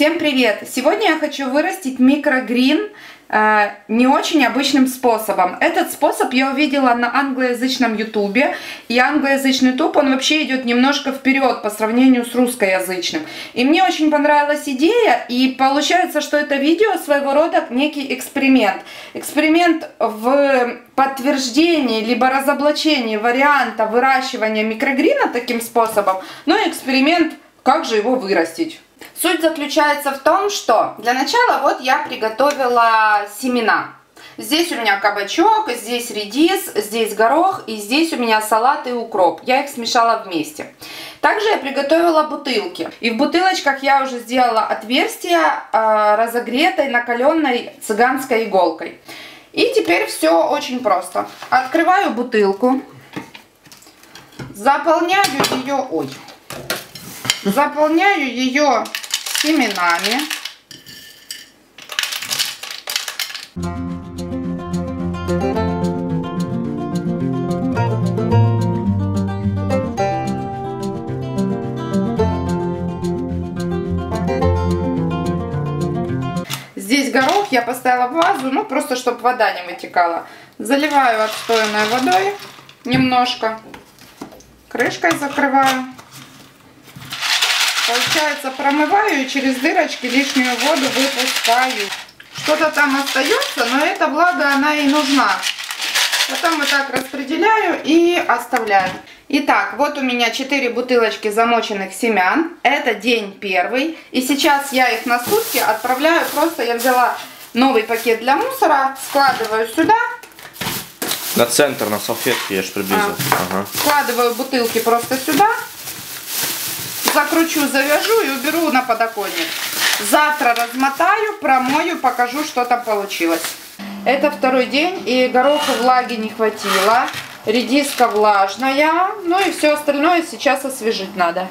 Всем привет! Сегодня я хочу вырастить микрогрин не очень обычным способом. Этот способ я увидела на англоязычном ютубе. И англоязычный ютуб, он вообще идет немножко вперед по сравнению с русскоязычным. И мне очень понравилась идея, и получается, что это видео своего рода некий эксперимент. Эксперимент в подтверждении либо разоблачении варианта выращивания микрогрина таким способом, но эксперимент, как же его вырастить. Суть заключается в том, что для начала вот я приготовила семена. Здесь у меня кабачок, здесь редис, здесь горох и здесь у меня салат и укроп. Я их смешала вместе. Также я приготовила бутылки. И в бутылочках я уже сделала отверстия разогретой накаленной цыганской иголкой. И теперь все очень просто. Открываю бутылку, заполняю ее семенами. Здесь горох я поставила в вазу, ну просто чтобы вода не вытекала. Заливаю отстоянной водой немножко, крышкой закрываю. Получается, промываю и через дырочки лишнюю воду выпускаю. Что-то там остается, но эта влага, она и нужна. Потом вот так распределяю и оставляю. Итак, вот у меня 4 бутылочки замоченных семян. Это день первый. И сейчас я их на сутки отправляю. Просто я взяла новый пакет для мусора, складываю сюда. На центр, на салфетке я же приблизил. Ага. Складываю бутылки просто сюда. Закручу, завяжу и уберу на подоконник. Завтра размотаю, промою, покажу, что там получилось. Это второй день, и гороха влаги не хватило. Редиска влажная, ну и все остальное сейчас освежить надо.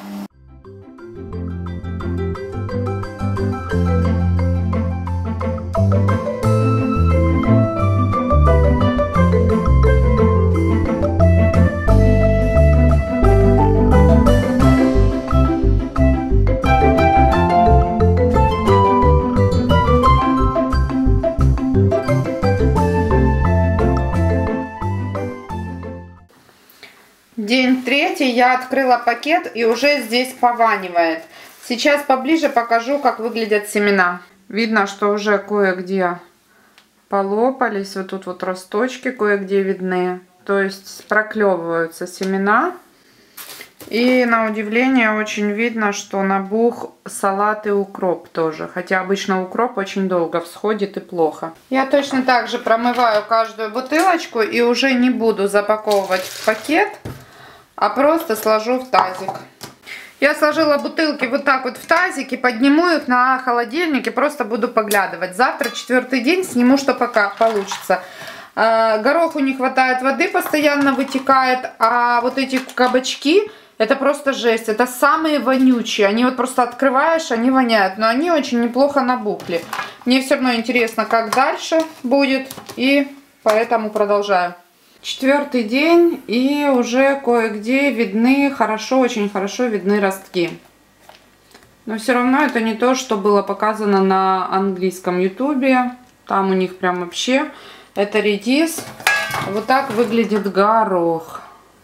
День третий, я открыла пакет и уже здесь пованивает. Сейчас поближе покажу, как выглядят семена. Видно, что уже кое-где полопались, вот тут вот росточки кое-где видны. То есть проклевываются семена. И на удивление очень видно, что набух салат и укроп тоже. Хотя обычно укроп очень долго всходит и плохо. Я точно так же промываю каждую бутылочку и уже не буду запаковывать в пакет, а просто сложу в тазик. Я сложила бутылки вот так вот в тазике, подниму их на холодильнике, просто буду поглядывать. Завтра 4-й день, сниму, что пока получится. Гороху не хватает воды, постоянно вытекает, а вот эти кабачки, это просто жесть. Это самые вонючие. Они вот просто открываешь, они воняют, но они очень неплохо набухли. Мне все равно интересно, как дальше будет, и поэтому продолжаю. 4-й день, и уже кое-где видны, очень хорошо видны ростки. Но все равно это не то, что было показано на английском ютубе. Там у них прям вообще это редис. Вот так выглядит горох.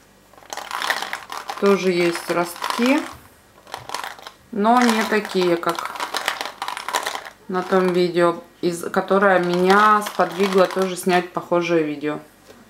Тоже есть ростки, но не такие, как на том видео, которое меня сподвигло тоже снять похожее видео.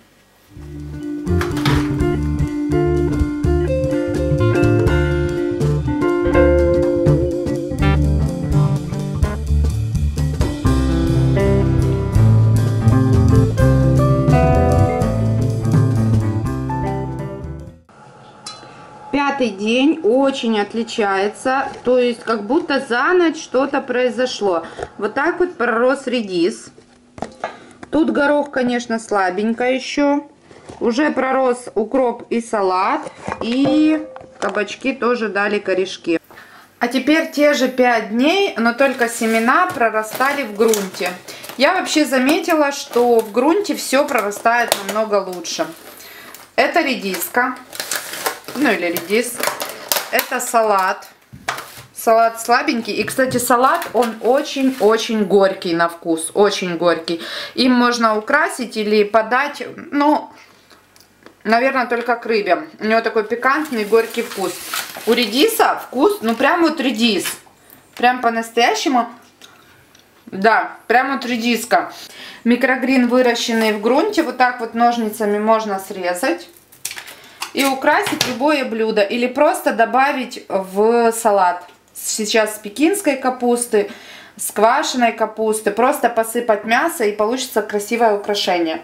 Пятый день очень отличается, то есть как будто за ночь что-то произошло. Вот так вот пророс редис. Тут горох, конечно, слабенько еще. Уже пророс укроп и салат. И кабачки тоже дали корешки. А теперь те же 5 дней, но только семена прорастали в грунте. Я вообще заметила, что в грунте все прорастает намного лучше. Это редиска. Ну или редис. Это салат. Салат слабенький. И, кстати, салат, он очень-очень горький на вкус. Очень горький. Им можно украсить или подать, ну, наверное, только к рыбе. У него такой пикантный горький вкус. У редиса вкус, ну, прям вот редис. Прям по-настоящему. Да, прям вот редиска. Микрогрин, выращенный в грунте. Вот так вот ножницами можно срезать. И украсить любое блюдо. Или просто добавить в салат. Сейчас с пекинской капусты, с квашеной капусты. Просто посыпать мясо и получится красивое украшение.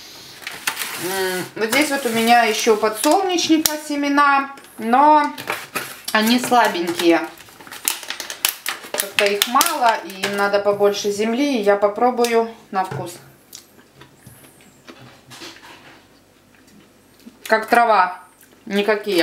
Вот здесь вот у меня еще подсолнечника семена. Но они слабенькие. Как-то их мало и им надо побольше земли. Я попробую на вкус. Как трава. Никакие.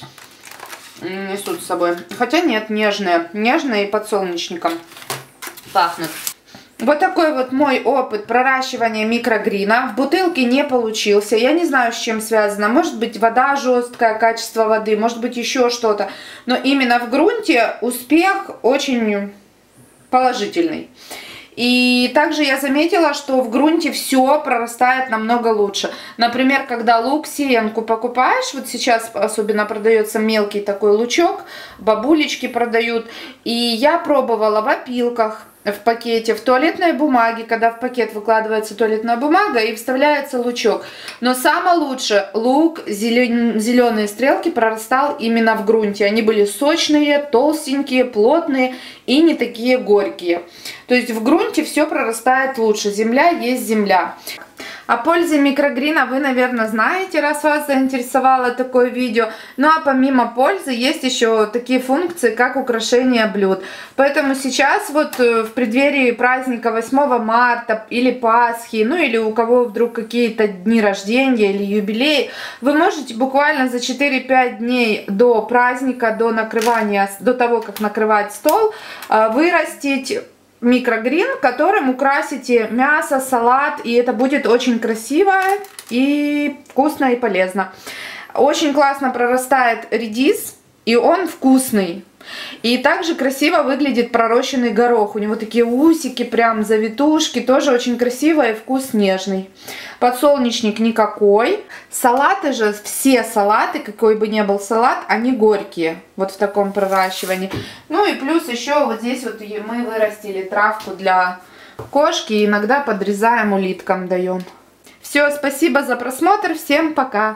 Несут с собой. Хотя нет, нежные. Нежные и подсолнечником пахнут. Вот такой вот мой опыт проращивания микрогрина. В бутылке не получился. Я не знаю, с чем связано. Может быть, вода жесткая, качество воды. Может быть, еще что-то. Но именно в грунте успех очень положительный. И также я заметила, что в грунте все прорастает намного лучше. Например, когда лук сеянку покупаешь, вот сейчас особенно продается мелкий такой лучок, бабулечки продают. И я пробовала в опилках, в пакете, в туалетной бумаге, когда в пакет выкладывается туалетная бумага и вставляется лучок. Но самое лучшее, лук, зеленые стрелки прорастал именно в грунте. Они были сочные, толстенькие, плотные и не такие горькие. То есть в грунте все прорастает лучше. Земля есть земля. О пользе микрогрина вы, наверное, знаете, раз вас заинтересовало такое видео. Ну а помимо пользы есть еще такие функции, как украшение блюд. Поэтому сейчас вот в преддверии праздника 8 марта или Пасхи, ну или у кого вдруг какие-то дни рождения или юбилеи, вы можете буквально за 4-5 дней до праздника, до накрывания, до того, как накрывать стол, вырастить микрогрин, которым украсите мясо, салат, и это будет очень красиво и вкусно и полезно. Очень классно прорастает редис, и он вкусный. И также красиво выглядит пророщенный горох. У него такие усики, прям завитушки, тоже очень красиво и вкус нежный. Подсолнечник никакой. Салаты же, все салаты, какой бы ни был салат, они горькие. Вот в таком проращивании. Ну и плюс еще вот здесь вот мы вырастили травку для кошки. И иногда подрезаем улиткам, даем. Все, спасибо за просмотр. Всем пока.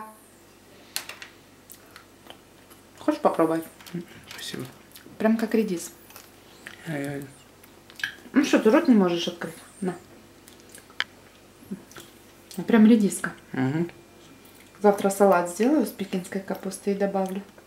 Хочешь попробовать? Спасибо. Прям как редис. Ну что, ты рот не можешь открыть? На. Прям редиска. Угу. Завтра салат сделаю с пекинской капустой и добавлю.